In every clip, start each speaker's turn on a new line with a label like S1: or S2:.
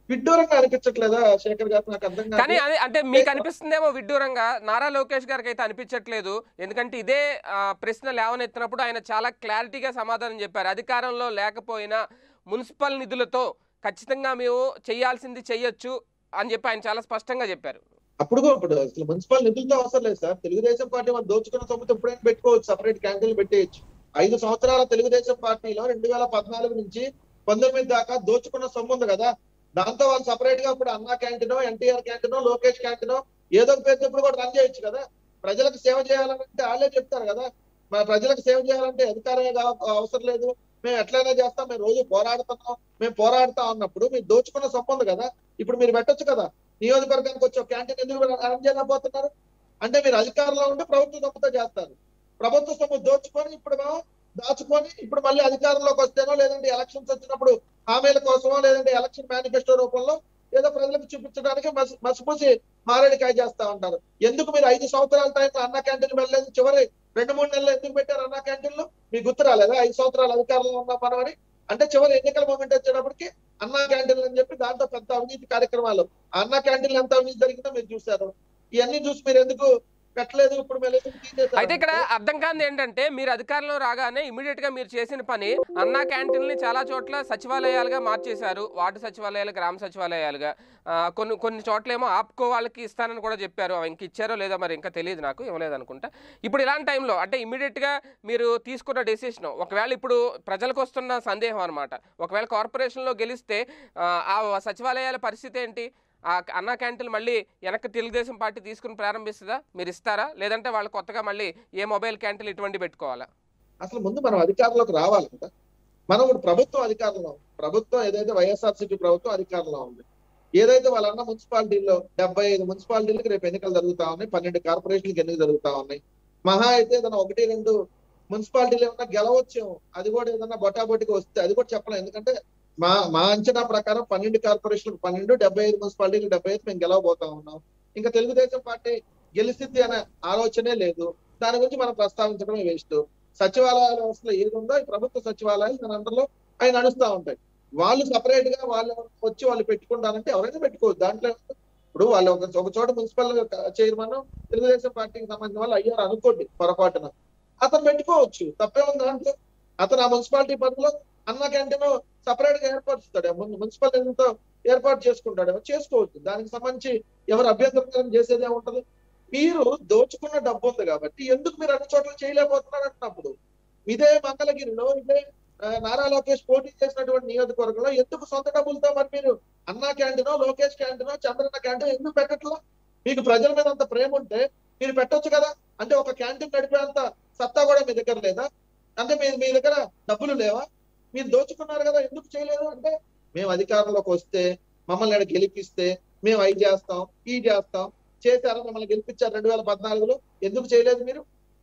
S1: విడ్డూరంగా అనిపించట్లేదా శేఖర్ గారు? నాకు అర్థం
S2: కానీ
S1: కావట్లేదు.
S2: అది అంటే
S1: అంటే
S2: మీకు అనిపిస్తుందేమో విడ్డూరంగా. నారా లోకేష్ గారికి అయితే అనిపించట్లేదు. ఎందుకంటే ఇదే ప్రశ్న లేవనెత్తినప్పుడు ఆయన చాలా క్లారిటీగా సమాధానం చెప్పారు. అధికారంలో లేకపోయినా మున్సిపల్ నిధులతో ఖచ్చితంగా మేము చేయాల్సింది చెయ్యొచ్చు అని చెప్పి ఆయన చాలా స్పష్టంగా చెప్పారు.
S1: ఇప్పుడు అసలు మున్సిపల్ నిధులతో అవసరం లేదు సార్. తెలుగుదేశం పార్టీ మనం దోచుకున్న సొమ్ముతో ఎప్పుడైనా పెట్టుకోవచ్చు, సపరేట్ క్యాంటీన్లు పెట్టేయచ్చు. 5 సంవత్సరాల తెలుగుదేశం పార్టీలో 2014 నుంచి 19 దాకా దోచుకున్న సొమ్ము ఉంది కదా, దాంతో వాళ్ళు సపరేట్ గా ఇప్పుడు అన్నా క్యాంటీనో, ఎన్టీఆర్ క్యాంటీనో, లోకేష్ క్యాంటీనో ఏదో ఒక పేరు ఇప్పుడు కూడా రన్ చేయొచ్చు కదా. ప్రజలకు సేవ చేయాలంటే వాళ్ళే చెప్తారు కదా. మన ప్రజలకు సేవ చేయాలంటే అధికారమే అవసరం లేదు, మేము ఎట్లయినా చేస్తాం, మేము రోజు పోరాడుతున్నాం, మేము పోరాడుతాం అన్నప్పుడు మీరు దోచుకున్న సొమ్ము ఉంది కదా, ఇప్పుడు మీరు పెట్టొచ్చు కదా. నియోజకవర్గానికి వచ్చి క్యాంటీన్ ఎందుకు రన్ చేయలేకపోతున్నారు? అంటే మీరు అధికారంలో ఉంటే ప్రభుత్వ సొమ్ముతో చేస్తారు. ప్రభుత్వ సొమ్ము దోచుకొని ఇప్పుడు మేము దాచుకొని ఇప్పుడు మళ్ళీ అధికారంలోకి వస్తేనో, లేదంటే ఎలక్షన్స్ వచ్చినప్పుడు హామీల కోసమో, లేదంటే ఎలక్షన్ మేనిఫెస్టో రూపంలో ఏదో ప్రజలకు చూపించడానికి మసిపూసి మారేడికాయ చేస్తా ఉంటారు. ఎందుకు మీరు 5 సంవత్సరాల టైంలో అన్నా క్యాంటీన్ వెళ్ళలేదు? చివరి 2-3 నెలలు ఎందుకు పెట్టారు అన్నా క్యాంటీన్లు? మీకు గుర్తు రాలేదా 5 సంవత్సరాలు అధికారంలో ఉన్నాం మనమని? అంటే చివరి ఎన్నికల మూమెంట్ వచ్చేటప్పటికి అన్నా క్యాంటీన్లు అని చెప్పి దాంట్లో పెద్ద అవినీతి కార్యక్రమాలు, అన్నా క్యాంటీన్లు ఎంత అవినీతి జరిగిందో మీరు చూశారు. ఇవన్నీ చూసి మీరు ఎందుకు పెట్టలేదు? ఇప్పుడు మీరు ఎందుకు
S2: అయితే ఇక్కడ
S1: తీసేశారంటే
S2: అర్థం కానిది ఏంటంటే మీరు అధికారంలో రాగానే ఇమీడియట్ గా మీరు చేసిన పని అన్నా క్యాంటీన్ని చాలా చోట్ల సచివాలయాలుగా మార్చేశారు. వార్డు సచివాలయాలు, గ్రామ సచివాలయాలుగా. కొన్ని కొన్ని చోట్ల ఏమో ఆప్కో వాళ్ళకి ఇస్తానని కూడా చెప్పారు. అవి ఇంక ఇచ్చారో లేదో మరి ఇంకా తెలియదు, నాకు ఇవ్వలేదు అనుకుంటా. ఇప్పుడు ఇలాంటి టైంలో అంటే ఇమీడియట్ గా మీరు తీసుకున్న డెసిషన్, ఒకవేళ ఇప్పుడు ప్రజలకు వస్తున్న సందేహం అనమాట, ఒకవేళ కార్పొరేషన్లో గెలిస్తే ఆ సచివాలయాల పరిస్థితి ఏంటి? ఆ అన్నా క్యాంటీన్ మళ్ళీ వెనక్కి తెలుగుదేశం పార్టీ తీసుకుని ప్రారంభిస్తుందా? మీరు ఇస్తారా? లేదంటే వాళ్ళు కొత్తగా మళ్ళీ ఏ మొబైల్ క్యాంటీన్ ఇటువంటి పెట్టుకోవాలా?
S1: అసలు ముందు మనం అధికారంలోకి రావాలి కదా. మనం ఇప్పుడు ప్రభుత్వం అధికారంలో ఉంది. ప్రభుత్వం ఏదైతే వైఎస్ఆర్సీపీ ప్రభుత్వం అధికారంలో ఉంది, ఏదైతే వాళ్ళన్న మున్సిపాలిటీల్లో 75 మున్సిపాలిటీలకు రేపు ఎన్నికలు జరుగుతా ఉన్నాయి, 12 కార్పొరేషన్లకు ఎన్నికలు జరుగుతా ఉన్నాయి. మహా అయితే ఏదైనా 1-2 మున్సిపాలిటీలు ఏమన్నా గెలవచ్చేమో, అది కూడా ఏదన్నా బొటాబొటికి వస్తే అది కూడా చెప్పలేం. ఎందుకంటే మా మా అంచనా ప్రకారం 12 కార్పొరేషన్లకు 12, 75 మున్సిపాలిటీలకు 75 మేము గెలవబోతా ఉన్నాం. ఇంకా తెలుగుదేశం పార్టీ గెలిసిద్ది అనే ఆలోచనే లేదు. దాని గురించి మనం ప్రస్తావించడమే వేస్ట్. సచివాలయాల వ్యవస్థలో ఏది ఉందో ఈ ప్రభుత్వ సచివాలయాలు దాని అందరిలో అవి నడుస్తా ఉంటాయి. వాళ్ళు సపరేట్ గా వాళ్ళు వచ్చి వాళ్ళు పెట్టుకుంటారంటే ఎవరైనా పెట్టుకోవచ్చు. దాంట్లో ఇప్పుడు వాళ్ళు ఒక చోట మున్సిపల్ చైర్మన్ తెలుగుదేశం పార్టీకి సంబంధించిన వాళ్ళు అయ్యారు అనుకోండి పొరపాటున, అతను పెట్టుకోవచ్చు, తప్పే ఉంది దాంట్లో. అతను ఆ మున్సిపాలిటీ పరిధిలో అన్న క్యాంటీన్ సపరేట్ గా ఏర్పరుస్తాడు, మున్సిపల్ నిధులతో ఏర్పాటు చేసుకుంటాడు, చేసుకోవచ్చు. దానికి సంబంధించి ఎవరు అభ్యంతరం చేసేదే ఉంటది. మీరు దోచుకున్న డబ్బు ఉంది కాబట్టి ఎందుకు మీరు అన్ని చోట్ల చేయలేకపోతున్నారు అంటున్నప్పుడు, ఇదే మంగళగిరిలో, ఇదే నారా లోకేష్ పోటీ చేసినటువంటి నియోజకవర్గంలో ఎందుకు సొంత డబ్బులతో మరి మీరు అన్నా క్యాంటీనో, లోకేష్ క్యాంటీనో, చంద్రన్న క్యాంటీన్ ఎందుకు పెట్టట్లా? మీకు ప్రజల మీద అంత ప్రేమ ఉంటే మీరు పెట్టొచ్చు కదా. అంటే ఒక క్యాంటీన్ నడిపేంత సత్తా కూడా మీ దగ్గర లేదా? అంటే మీ దగ్గర డబ్బులు లేవా? మీరు దోచుకున్నారు కదా, ఎందుకు చేయలేదు? అంటే మేము అధికారంలోకి వస్తే, మమ్మల్ని ఇక్కడ గెలిపిస్తే మేము అవి చేస్తాం, ఈ చేస్తాం. చేశారా? మిమ్మల్ని గెలిపించారు 2014లో, ఎందుకు చేయలేదు మీరు?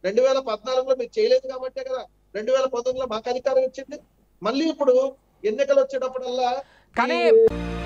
S1: 2014లో మీరు చేయలేదు కాబట్టే కదా 2019లో మాకు అధికారం ఇచ్చింది. మళ్ళీ ఇప్పుడు ఎన్నికలు వచ్చేటప్పుడల్లా
S2: కానీ
S1: ఈ